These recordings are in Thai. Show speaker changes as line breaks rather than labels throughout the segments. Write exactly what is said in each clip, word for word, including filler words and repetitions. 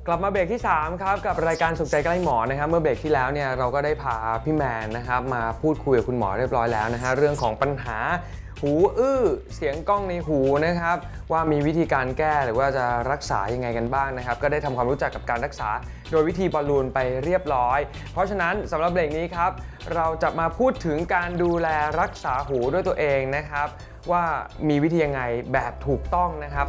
กลับมาเบรกที่สามครับกับรายการสุขใจใกล้หมอนะครับเมื่อเบรกที่แล้วเนี่ยเราก็ได้พาพี่แมนนะครับมาพูดคุยกับคุณหมอเรียบร้อยแล้วนะฮะเรื่องของปัญหาหูอื้อเสียงก้องในหูนะครับว่ามีวิธีการแก้หรือว่าจะรักษายังไงกันบ้างนะครับก็ได้ทำความรู้จักกับการรักษาโดยวิธีบอลลูนไปเรียบร้อยเพราะฉะนั้นสำหรับเบรกนี้ครับเราจะมาพูดถึงการดูแลรักษาหูด้วยตัวเองนะครับว่ามีวิธียังไงแบบถูกต้องนะครับ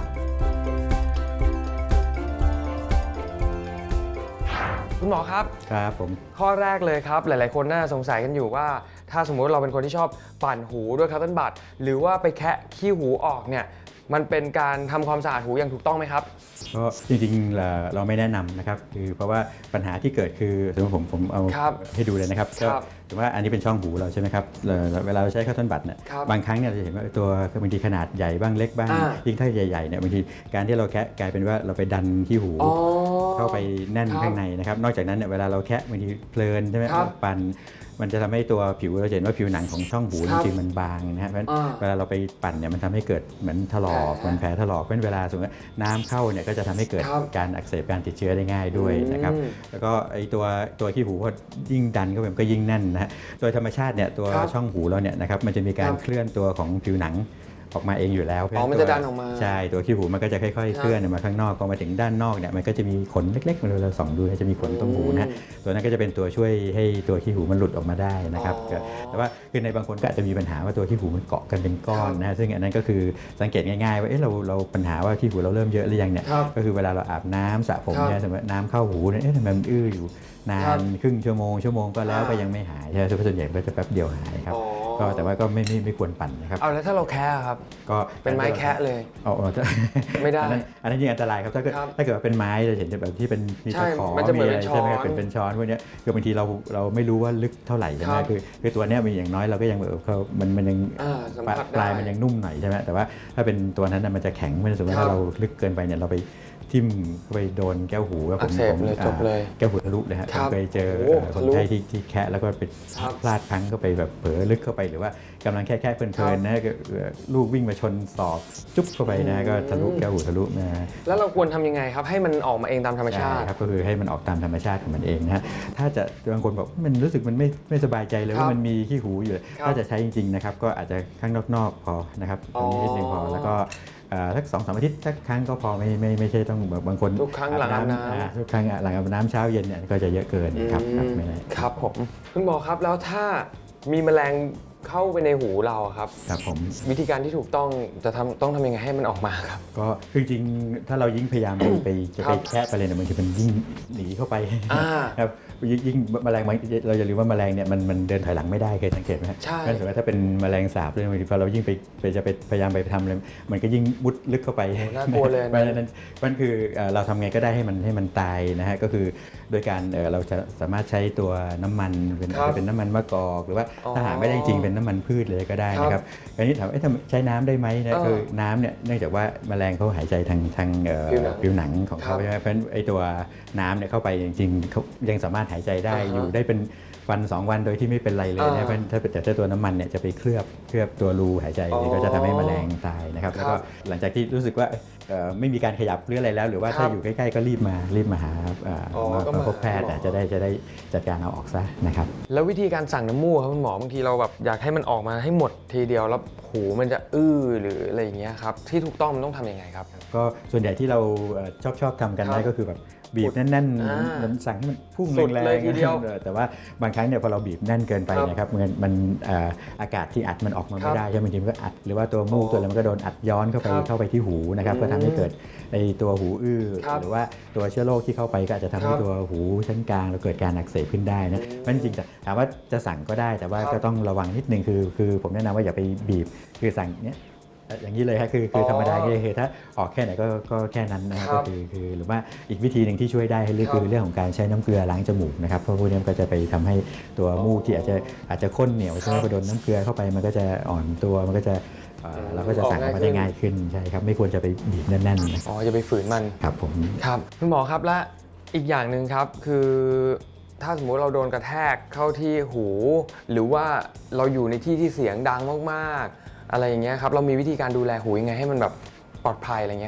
คุณหมอครับ
ครับผม
ข้อแรกเลยครับหลายๆคนน่าสงสัยกันอยู่ว่าถ้าสมมุติเราเป็นคนที่ชอบปั่นหูด้วยคัตเติ้ลบัดหรือว่าไปแคะขี้หูออกเนี่ยมันเป็นการทำความสะอาดหูอย่างถูกต้องไหมครับ
ก็จริงๆเราไม่แนะนำนะครับคือเพราะว่าปัญหาที่เกิดคือสมมติผมผมเอาให้ดูเลยนะครับก็ถือว่าอันนี้เป็นช่องหูเราใช่ไหมครับเวลาเราใช้คัตเติ้ลบัดเนี่ยบางครั้งเนี่ยเราจะเห็นว่าตัวบางทีขนาดใหญ่บ้างเล็กบ้างยิ่งถ้าใหญ่ๆเนี่ยบางทีการที่เราแคะกลายเป็นว่าเราไปดันขี้หูเข้าไปแน่นข้างในนะครับนอกจากนั้นเนี่ยเวลาเราแคะบางทีเพลินใช่ไหมปั่นมันจะทำให้ตัวผิวเราเห็นว่าผิวหนังของช่องหูจริงๆมันบางนะฮะเพราะเวลาเราไปปั่นเนี่ยมันทำให้เกิดเหมือนถลอกมันแผลถลอกเป็นเวลาสมมติน้ำเข้าเนี่ยก็จะทำให้เกิดการอักเสบการติดเชื้อได้ง่ายด้วยนะครับแล้วก็ไอตัวตัวขี้หูพอยิ่งดันเข้าไปมันก็ยิ่งแน่นนะฮะโดยธรรมชาติเนี่ยตัวช่องหูเราเนี่ยนะครับมันจะมีการเคลื่อนตัวของผิวหนังออกมาเองอยู่แล้ว
อ๋อมันจะดันออกมา
ใช่ตัวขี้หูมันก็จะค่อยๆเคลื่อนออกมาข้างนอกพอมาถึงด้านนอกเนี่ยมันก็จะมีขนเล็กๆเราเราส่องดูจะมีขนตรงหูนะตัวนั้นก็จะเป็นตัวช่วยให้ตัวขี้หูมันหลุดออกมาได้นะครับแต่ว่าคือในบางคนก็อาจจะมีปัญหาว่าตัวขี้หูมันเกาะกันเป็นก้อนนะซึ่งอันนั้นก็คือสังเกตง่ายๆว่าเอ๊ะเราเราปัญหาว่าขี้หูเราเริ่มเยอะหรือยังเนี่ยก็คือเวลาเราอาบน้ำสระผมเนี่ยสมมติน้ำเข้าหูเนี่ยเอ๊ะทำไมมันอื้ออยู่นานครึ่งชั่วโมงชั่วโมงก็แล้วก็ยังไม่หายใช่ไหมส่วนใหญ่ก็จะแป๊บเดียวหายครับก็แต่ว่าก็ไม่ไม่ไม่ควรปั่นนะครับ
เอาแล้วถ้าเราแคะครับก็เป็นไม้แคะเลย
อ๋อ
ไม่ได้
อันนั้นยิ่งอันตรายครับถ้าเกิดถ้าเกิดว่าเป็นไม้เราเห็นแบบที่เป็นมีตะขอมีอะไรใช่ไหมครับเป็นเป็นช้อนพวกนี้คือบางทีเราเราไม่รู้ว่าลึกเท่าไหร่ใช่ไหมคือคือตัวนี้มีอย่างน้อยเราก็ยังแบบเขามันมันยังปลายมันยังนุ่มหน่อยใช่ไหมแต่ว่าถ้าเป็นตัวนั้นมันจะแข็งไม่สมมติว่าเราลึกเกินไปเนี่ยเราไปทิ่มไปโดนแก้วหูแล้วผมผมแก้วหูทะลุเลยฮะผมไปเจอคนไข้ที่ที่แคะแล้วก็ไปพลาดพังเข้าไปแบบเผลอลึกเข้าไปหรือว่ากำลังแค่แค่เพลินๆนะลูกวิ่งมาชนศอกจุ๊บเข้าไปนะก็ทะลุแก้วหูทะลุนะ
แล้วเราควรทำยังไงครับให้มันออกมาเองตามธรรมชาติ
ครับก็คือให้มันออกตามธรรมชาติของมันเองนะฮะถ้าจะบางคนบอกมันรู้สึกมันไม่ไม่สบายใจเลยว่ามันมีขี้หูอยู่ถ้าจะใช้จริงๆนะครับก็อาจจะข้างนอกๆพอนะครับตรงนี้นิดนึงพอแล้วก็สักสองสามอาทิตย์สักครั้งก็พอไม่ไม่ไม่ใช่ต้องแบบบางคน
ทุกครั้งหลังอาบน้
ำทุกครั้งหลังอาบน้ำเช้าเย็นเนี่ยก็จะเยอะเกินครับครับไม่ได้
ครับผมคุณหมอครับแล้วถ้ามีแมลงเข้าไปในหูเราครับ
ครับผม
วิธีการที่ถูกต้องจะทำต้องทำยังไงให้มันออกมาครับ
ก็จริงๆถ้าเรายิ่งพยายามไปจะไปแคะไปเลยเนี่ยมันจะเป็นยิ่งหนีเข้าไปครับยิ่งแมลงเราอย่าลืมว่าแมลงเนี่ยมันมันเดินถอยหลังไม่ได้เคยสังเกตไหม
ใช่
ก็ถือว่าถ้าเป็นแมลงสาบเลยบางทีพอเรายิ่งไปไปจะไปพยายามไปทำเลยมันก็ยิ่งมุดลึกเข้าไป
น่ากลัวเลย
เพราะฉะนั้นมันคือเราทำไงก็ได้ให้มันให้มันตายนะฮะก็คือโดยการเราจะสามารถใช้ตัวน้ำมันเป็นเป็นน้ำมันมะกอกหรือว่าถ้าหาไม่ได้จริงเป็นน้ำมันพืชเลยก็ได้นะครับคราวนี้ถามว่าใช้น้ำได้ไหมนะคือน้ำเนี่ยเนื่องจากว่าแมลงเขาหายใจทางทางผิวหนังของเขาใช่ไหมเพราะฉะนั้นไอตัวน้ำเนี่ยเข้าไปจริงๆเขายังสามารถหายใจได้อยู่ได้เป็นวันสองวันโดยที่ไม่เป็นไรเลยนะเพราะถ้าเป็นแต่ตัวน้ำมันเนี่ยจะไปเคลือบเคลือบตัวรูหายใจก็จะทำให้แมลงตายนะครับแล้วก็หลังจากที่รู้สึกว่าไม่มีการขยับหรืออะไรแล้วหรือว่าถ้าอยู่ใกล้ๆก็รีบมารีบมาหามาพบแพทย์จะได้จะได้จัดการเอาออกซะนะครับ
แล้ววิธีการสั่งน้ำมูกครับคุณหมอบางทีเราแบบอยากให้มันออกมาให้หมดทีเดียวแล้วหูมันจะอื้อหรืออะไรอย่างเงี้ยครับที่ถูกต้องมันต้องทำยังไงครับ
ก็ส่วนใหญ่ที่เราชอบชอบทำกันได้ก็คือแบบบีบแน่นๆเหมือนสั่งให้มันพุ่งแรงๆแต่ว่าบางครั้งเนี่ยพอเราบีบแน่นเกินไปนะครับมันมันอากาศที่อัดมันออกมาไม่ได้ใช่ไหมบางทีมันก็อัดหรือว่าตัวมูกตัวอะไรมันก็โดนอัดย้อนเข้าไปเข้าไปที่หูนะครับก็ทำให้เกิดในตัวหูอื้อหรือว่าตัวเชื้อโรคที่เข้าไปก็อาจจะทำให้ตัวหูชั้นกลางเราเกิดการอักเสบขึ้นได้นะมันจริงๆถามว่าจะสั่งก็ได้แต่ว่าก็ต้องระวังนิดนึงคือคือผมแนะนำว่าอย่าไปบีบคือสั่งเนี้ยอย่างนี้เลยครับคือคือธรรมดาคือถ้าออกแค่ไหนก็ก็แค่นั้นนะครับก็คือคือหรือว่าอีกวิธีหนึ่งที่ช่วยได้คือเรื่องของการใช้น้ำเกลือล้างจมูกนะครับเพราะพวกนี้ก็จะไปทำให้ตัวมูกที่อาจจะอาจจะข้นเหนียวใช่ไหมพอโดนน้ำเกลือเข้าไปมันก็จะอ่อนตัวมันก็จะเราก็จะสั่งมาได้ง่ายขึ้นใช่ครับไม่ควรจะไปบีบแน่นๆ
อ๋อจะไปฝืนมัน
ครับผม
ครับคุณหมอครับและอีกอย่างหนึ่งครับคือถ้าสมมุติเราโดนกระแทกเข้าที่หูหรือว่าเราอยู่ในที่ที่เสียงดังมากๆอะไรอย่างเงี้ยครับเรามีวิธีการดูแลหูยังไงให้มันแบบปลอดภัยอะไรเงี้ยครับ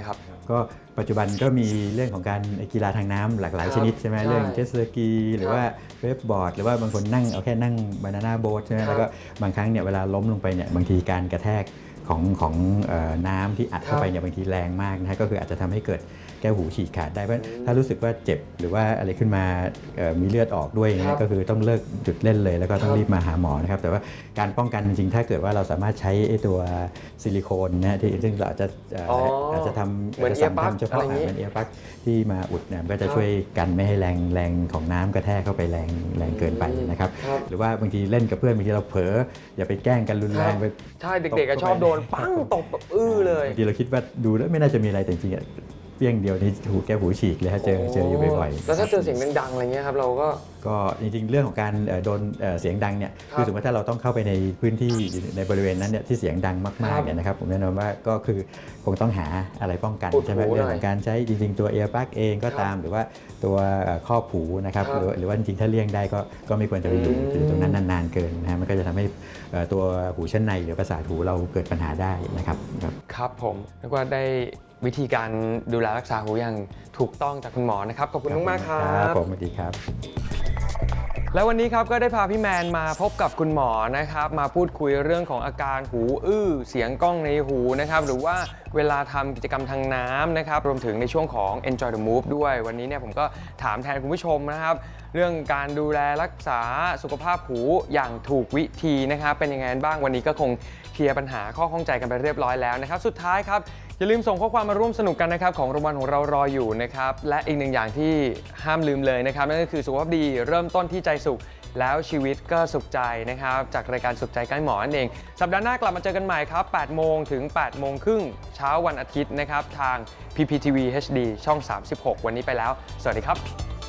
ก็ปัจจุบันก็มีเรื่องของการกีฬาทางน้ำหลากหลายชนิดใช่ไหมเรื่องเจ็ตสกีหรือว่าเวฟบอร์ดหรือว่าบางคนนั่งเอาแค่นั่งบานาน่าโบ๊ทใช่ไหมแล้วก็บางครั้งเนี่ยเวลาล้มลงไปเนี่ยบางทีการกระแทกของของเอ่อน้ำที่อัดเข้าไปเนี่ยบางทีแรงมากนะฮะก็คืออาจจะทำให้เกิดแก้วหูฉีกขาดได้เพราะถ้ารู้สึกว่าเจ็บหรือว่าอะไรขึ้นมามีเลือดออกด้วยนะก็คือต้องเลิกหยุดเล่นเลยแล้วก็ต้องรีบมาหาหมอนะครับแต่ว่าการป้องกันจริงๆถ้าเกิดว่าเราสามารถใช้ตัวซิลิโคนนะที่ซึ่งเราอาจจะอาจจะทำเหมือนเอียร์ปั๊กเฉพาะเหมือนเอียร์ปั๊กที่มาอุดเนี่ยก็จะช่วยกันไม่ให้แรงแรงของน้ำกระแทกเข้าไปแรงแรงเกินไปนะครับหรือว่าบางทีเล่นกับเพื่อนบางทีเราเผลออย่าไปแกล้งกันรุนแรงไป
ใช่เด็กๆก็ชอบโดนปั้งตบแบบอื้อเลย
บางทีเราคิดว่าดูแล้วไม่น่าจะมีอะไรแต่จริงๆเปี้ยงเดียวนี่หูแก้วหูฉีกเลยฮะเจอเจออยู่บ่อย
ๆแล้วถ้าเจอเสียงดังๆอะไรเงี้ยครับเราก็
ก็จริงๆเรื่องของการโดนเสียงดังเนี่ยคือสมมติถ้าเราต้องเข้าไปในพื้นที่ในบริเวณนั้นเนี่ยที่เสียงดังมากๆเนี่ยนะครับผมแนะนำว่าก็คือคงต้องหาอะไรป้องกันใช่ไหมเรื่องของการใช้จริงๆตัวเอียร์ปั๊กเองก็ตามหรือว่าตัวครอบหูนะครับหรือว่าจริงๆถ้าเลี่ยงได้ก็ก็ไม่ควรจะไปอยู่ตรงนั้นนานๆเกินนะฮะมันก็จะทำให้ตัวหูชั้นในหรือประสาทหูเราเกิดปัญหาได้นะครับ
ครับผมแล้วก็ได้วิธีการดูแลรักษาหูอย่างถูกต้องจากคุณหมอนะครับขอบคุณมากๆครับ
ผมสวัสดีครับ
แล้ววันนี้ครับก็ได้พาพี่แมนมาพบกับคุณหมอนะครับมาพูดคุยเรื่องของอาการหูอื้อเสียงก้องในหูนะครับหรือว่าเวลาทำกิจกรรมทางน้ำนะครับรวมถึงในช่วงของ Enjoy the Move ด้วยวันนี้เนี่ยผมก็ถามแทนคุณผู้ชมนะครับเรื่องการดูแลรักษาสุขภาพหูอย่างถูกวิธีนะครับเป็นยังไงบ้างวันนี้ก็คงเคลียร์ปัญหาข้อข้องใจกันไปเรียบร้อยแล้วนะครับสุดท้ายครับอย่าลืมส่งข้อความมาร่วมสนุกกันนะครับของรางวัลของเรารออยู่นะครับและอีกหนึ่งอย่างที่ห้ามลืมเลยนะครับนั่นก็คือสุขภาพดีเริ่มต้นที่ใจสุขแล้วชีวิตก็สุขใจนะครับจากรายการสุขใจใกล้หมอนั่นเองสัปดาห์หน้ากลับมาเจอกันใหม่ครับแปดโมงถึงแปดโมงครึ่งเช้าวันอาทิตย์นะครับทาง พี พี ที วี เอช ดี ช่องสามสิบหกวันนี้ไปแล้วสวัสดีครับ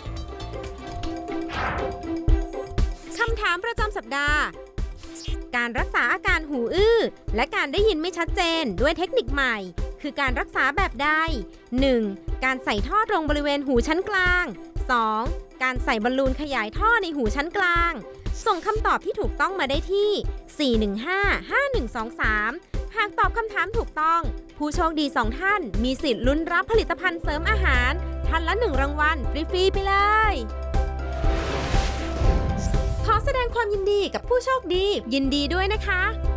คำถามประจำสัปดาห์การรักษาอาการหูอื้อและการได้ยินไม่ชัดเจนด้วยเทคนิคใหม่คือการรักษาแบบใด หนึ่ง การใส่ท่อตรงบริเวณหูชั้นกลาง สอง การใส่บอลลูนขยายท่อในหูชั้นกลางส่งคำตอบที่ถูกต้องมาได้ที่ สี่ หนึ่ง ห้า ห้า หนึ่ง สอง สาม หากตอบคำถามถูกต้องผู้โชคดีสองท่านมีสิทธิ์ลุ้นรับผลิตภัณฑ์เสริมอาหารท่านละหนึ่งรางวัลฟรีๆไปเลยขอแสดงความยินดีกับผู้โชคดียินดีด้วยนะคะ